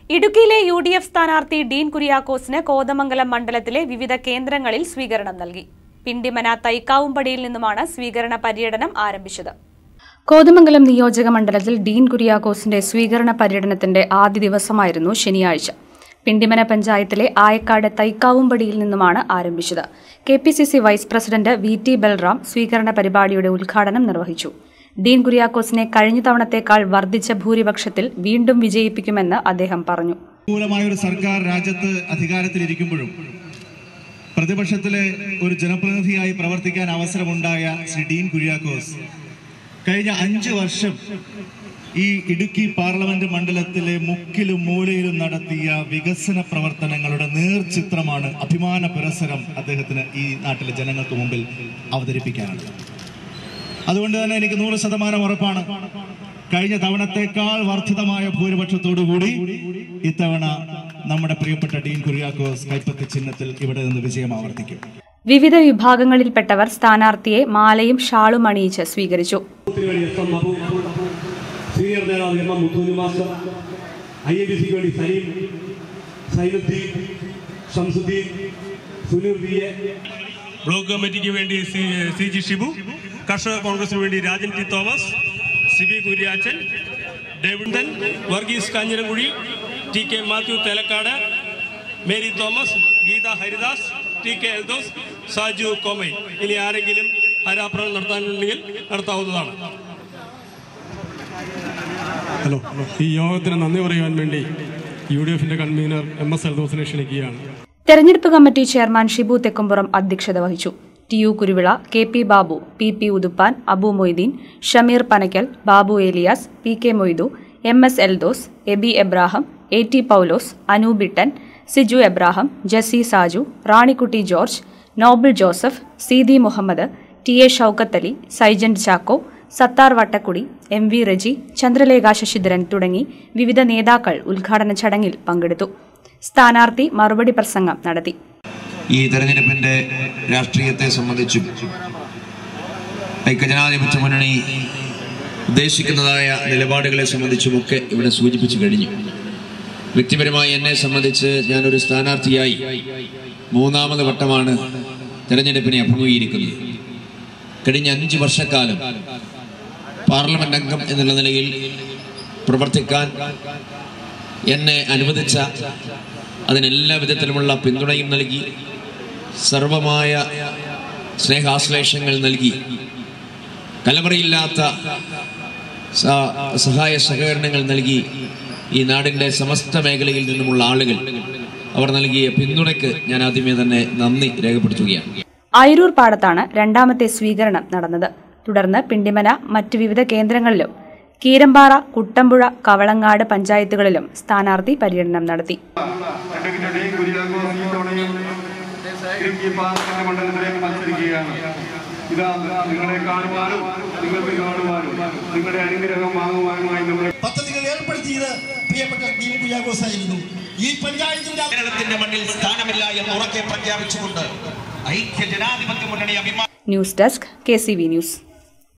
ഇടുക്കിയിലെ UDF സ്ഥാനാർത്ഥി ഡീൻ കുര്യാക്കോസിന് കോതമംഗലം മണ്ഡലത്തിലെ വിവിധ കേന്ദ്രങ്ങളിൽ സ്വീകരണം നൽകി. പിണ്ടിമന തൈക്കാവുംപടിയിൽ നിന്നുമാണ് സ്വീകരണ പര്യടനം ആരംഭിച്ചത്. കോതമംഗലം നിയോജക മണ്ഡലത്തിൽ ഡീൻ കുര്യാക്കോസിന്റെ സ്വീകരണ പര്യടനത്തിന്റെ ആദ്യ ദിവസമായിരുന്നു ശനിയാഴ്ച. പിണ്ടിമന പഞ്ചായത്തിലെ ആയക്കാട് തൈക്കാവുംപടിയിൽ നിന്നുമാണ് ആരംഭിച്ചത്. KPCC vice president VT Balram സ്വീകരണ പരിപാടിയുടെ ഉദ്ഘാടനം നിർവഹിച്ചു. ഡീൻ കുര്യാക്കോസിനെ കഴിഞ്ഞ തവണത്തേക്കാൾ വർദ്ധിച്ച ഭൂരിപക്ഷത്തിൽ വീണ്ടും വിജയിപ്പിക്കുമെന്ന് അദ്ദേഹം പറഞ്ഞു. അനുകൂലമായൊരു സർക്കാർ രാജ്യത്ത് അധികാരത്തിലിരിക്കുമ്പോഴും പ്രതിപക്ഷത്തിലെ ഒരു ജനപ്രതിനിധിയായി പ്രവർത്തിക്കാൻ അവസരമുണ്ടായ ശ്രീ ഡീൻ കുര്യാക്കോസ് കഴിഞ്ഞ 5 വർഷം ഈ ഇടുക്കി പാർലമെന്റ് മണ്ഡലത്തിലെ മുക്കിലും മൂലയിലും നടത്തിയ വികസന പ്രവർത്തനങ്ങളുടെ നേർചിത്രമാണ്, അഭിമാന പുരസ്സരം അദ്ദേഹത്തിന് ഈ നാട്ടിലെ ജനങ്ങൾക്ക് മുമ്പിൽ അവതരിപ്പിക്കാനുള്ളത്. അതുകൊണ്ട് തന്നെ എനിക്ക് 100% ഉറപ്പാണ്, കഴിഞ്ഞ തവണത്തേക്കാൾ വർദ്ധിതമായ ഭൂരിപക്ഷത്തോടുകൂടി ഇത്തവണ നമ്മുടെ പ്രിയപ്പെട്ട ഡീൻ കുര്യാക്കോസ് കൈപ്പത്തി ചിഹ്നത്തിൽ ഇവിടെ നിന്ന് വിജയം ആവർത്തിക്കും. വിവിധ വിഭാഗങ്ങളിൽപ്പെട്ടവർ സ്ഥാനാർത്ഥിയെ മാലയും ഷാളും അണിയിച്ച് സ്വീകരിച്ചു. സീനിയർ നേതാവ് എം മുത്തൂനി മാസ്റ്റർ, IABCക്ക് വേണ്ടി സലീം, സൈനുദ്ദീൻ, ഷംസുദ്ദീൻ, സുനീർ VA, ബ്ലോക്ക് കമ്മിറ്റിക്ക് വേണ്ടി CG ഷിബു, കർഷക കോൺഗ്രസിന് വേണ്ടി Rajan T Thomas, CB Kuriachan, Davidan, Varghese Kanjiramkuzhi, TK Mathew Thelakkad, Mary Thomas, Geetha Haridas, TK Eldhose, Saju Komai. ഇനി ആരെങ്കിലും ഹരാപ്രകടനം നടത്താനുണ്ടെങ്കിൽ നടത്താവുന്നതാണ്. ഹലോ, ഈ യോഗത്തിന് നന്ദി പറയാൻ വേണ്ടി UDFന്റെ കൺവീനർ MS എൽദോസിനെ ക്ഷണിക്കുകയാണ്. തെരഞ്ഞെടുപ്പ് കമ്മിറ്റി ചെയർമാൻ ഷിബു തെക്കുംപുറം അധ്യക്ഷത വഹിച്ചു. TU Kuruvila, KP Babu, PP Uduppan, Abu Moideen, Shameer Panakkal, Babu Elias, PK Moidu, MS Eldhose, Ebi Abraham, AT Paulose, Anubittan, Siju Abraham, Jessy Saju, Ranikutty George, Noble Joseph, CD Muhammad, TA Shoukath Ali, സൈജന്റ് ചാക്കോ, സത്താർ വട്ടക്കുടി, MV റജി, ചന്ദ്രലേഖ ശശിധരൻ തുടങ്ങി വിവിധ നേതാക്കൾ ഉദ്ഘാടന ചടങ്ങിൽ പങ്കെടുത്തു. സ്ഥാനാർത്ഥി മറുപടി പ്രസംഗം നടത്തി. ഈ തെരഞ്ഞെടുപ്പിന്റെ രാഷ്ട്രീയത്തെ സംബന്ധിച്ചും ഐക്യജനാധിപത്യ മുന്നണി ഉദ്ദേശിക്കുന്നതായ നിലപാടുകളെ സംബന്ധിച്ചുമൊക്കെ ഇവിടെ സൂചിപ്പിച്ചു കഴിഞ്ഞു. വ്യക്തിപരമായി എന്നെ സംബന്ധിച്ച് ഞാനൊരു സ്ഥാനാർത്ഥിയായി 3ാമത് വട്ടമാണ് തെരഞ്ഞെടുപ്പിനെ അഭിമുഖീകരിക്കുന്നത്. കഴിഞ്ഞ 5 വർഷക്കാലം പാർലമെന്റ് അംഗം എന്നുള്ള നിലയിൽ പ്രവർത്തിക്കാൻ എന്നെ അനുവദിച്ച, അതിനെല്ലാ വിധത്തിലുമുള്ള പിന്തുണയും നൽകി, സർവമായ സ്നേഹാശ്ലേഷങ്ങൾ നൽകി, കലവറയില്ലാത്ത സഹായ സഹകരണങ്ങൾ നൽകി ഈ നാടിൻ്റെ സമസ്ത മേഖലയിൽ നിന്നുമുള്ള ആളുകൾ അവർ നൽകിയ പിന്തുണയ്ക്ക് ഞാൻ ആദ്യമേ തന്നെ നന്ദി രേഖപ്പെടുത്തുകയാണ്. ആയിരൂർ പാടത്താണ് 2ാമത്തെ സ്വീകരണം നടന്നത്. തുടർന്ന് പിണ്ടിമന, മറ്റ് വിവിധ കേന്ദ്രങ്ങളിലും കീരമ്പാറ, കുട്ടമ്പുഴ, കവളങ്ങാട് പഞ്ചായത്തുകളിലും സ്ഥാനാർത്ഥി പര്യടനം നടത്തി. പദ്ധതികൾ ഏർപ്പെടുത്തിയത് പ്രിയപ്പെട്ട ഡീൻ കുര്യാക്കോസ് ആയിരുന്നു. ഈ പഞ്ചായത്തിന്റെ കേരളത്തിന്റെ മണ്ണിൽ സ്ഥാനമില്ല എന്ന് ഉറക്കെ പ്രഖ്യാപിച്ചുകൊണ്ട് ഐക്യ ജനാധിപത്യ മുന്നണി ന്യൂസ് ഡെസ്ക് KCV ന്യൂസ്.